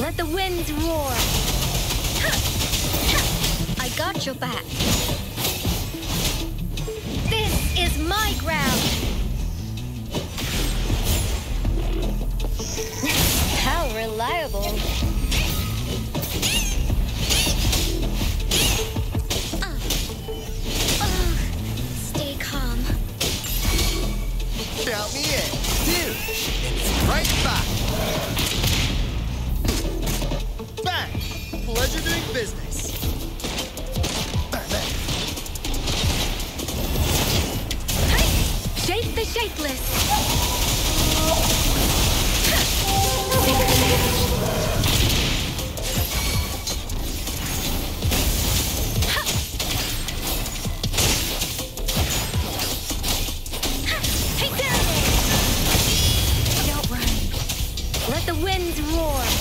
Let the winds roar. I got your back. This is my ground. How reliable. Stay calm. Count me in. Dude, it's right back. Bang! Pleasure doing business. Bang, bang. Shape the shapeless. Don't run. Let the winds roar.